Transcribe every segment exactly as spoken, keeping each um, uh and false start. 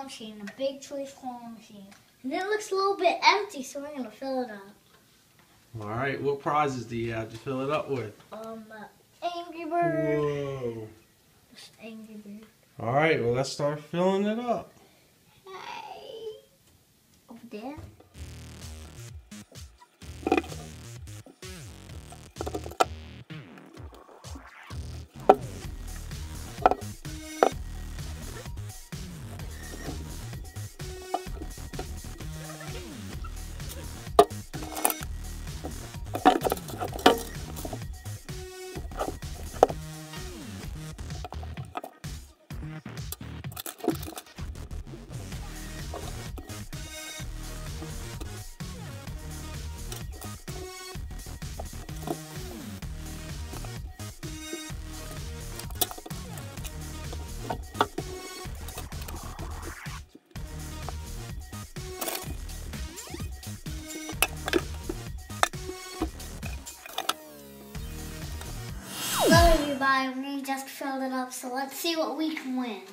claw machine, a big choice claw machine. And it looks a little bit empty, so we're going to fill it up. Alright, what prizes do you have to fill it up with? Um, uh, Angry Bird. Whoa. Just Angry Bird. Alright, well, let's start filling it up. Hey. Over there. Hello everybody, we just filled it up, so let's see what we can win.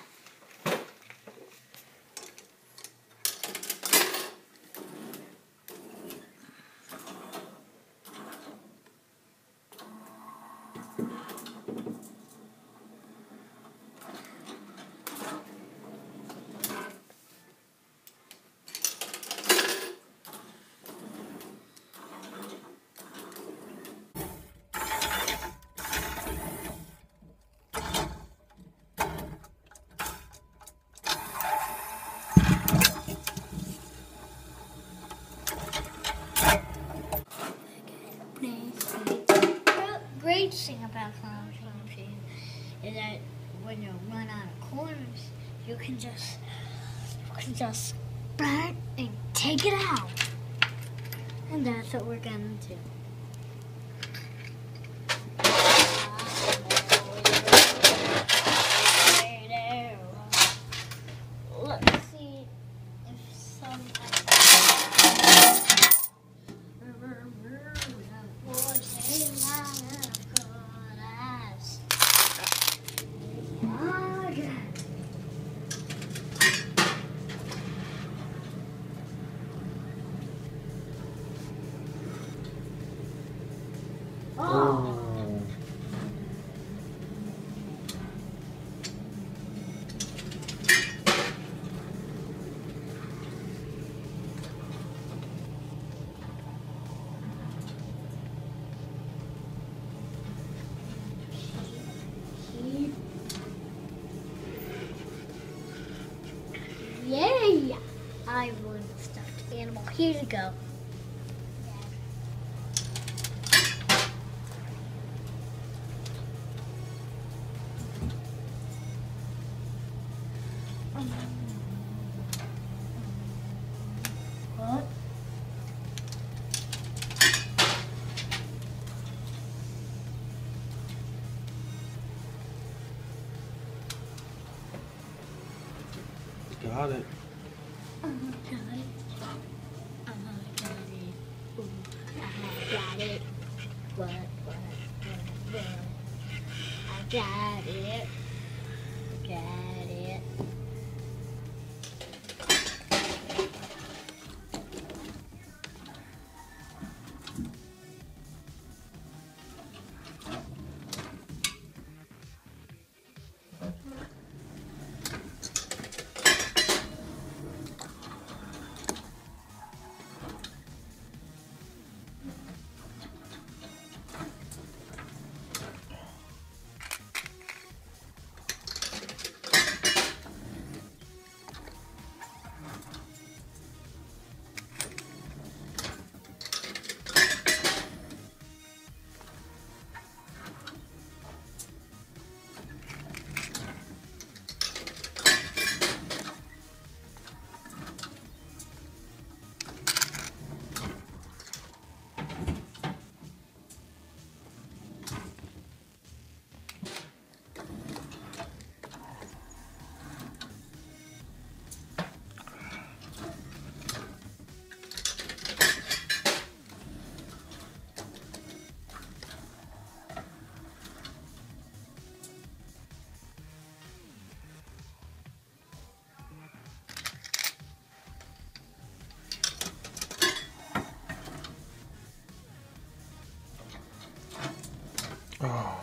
Great thing about claw machine is that when you run out of corners, you can just you can just burn and take it out, and that's what we're gonna do. Let's see if some. Oh. Yay! I won the stuffed animal. Here you go. What? Got it. Oh, got it. Oh, got it. Ooh, I got it. What, what, what, what? I got it. Got it. Oh.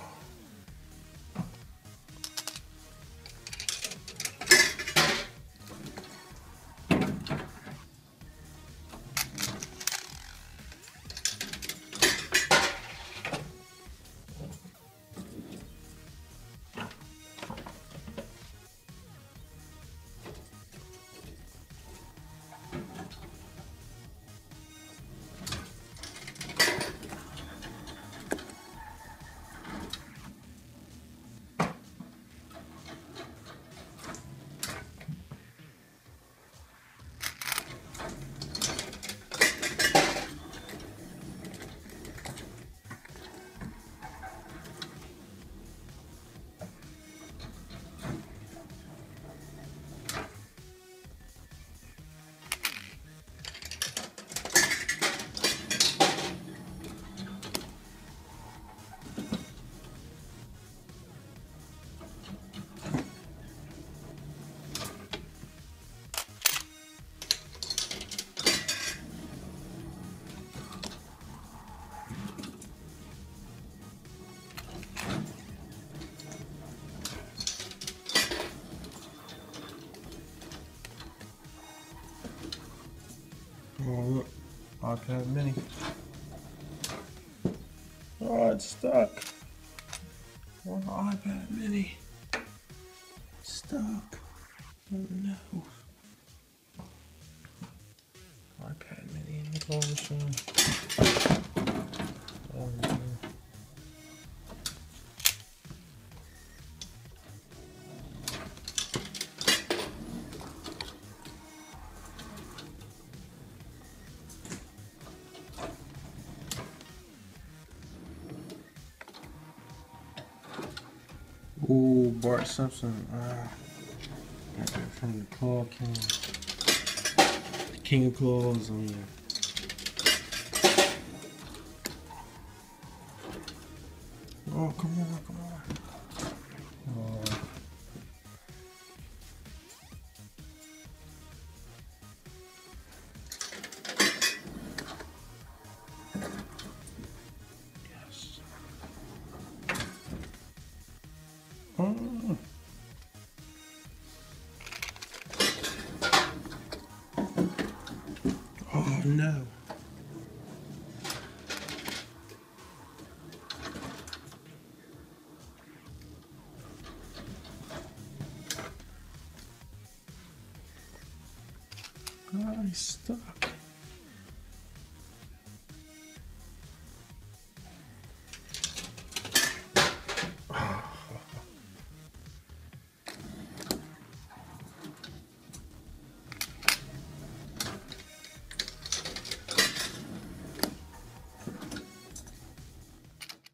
Oh, look, iPad mini. Oh, it's stuck. Oh, iPad mini. Stuck. Oh no. iPad mini in the claw machine. Oh no. Ooh, Bart Simpson. Ah, got that from the Claw King. The King of Claws. Oh yeah. Oh, come on, come on. Oh. Yes. Oh. Oh no. Oh, he's stuck.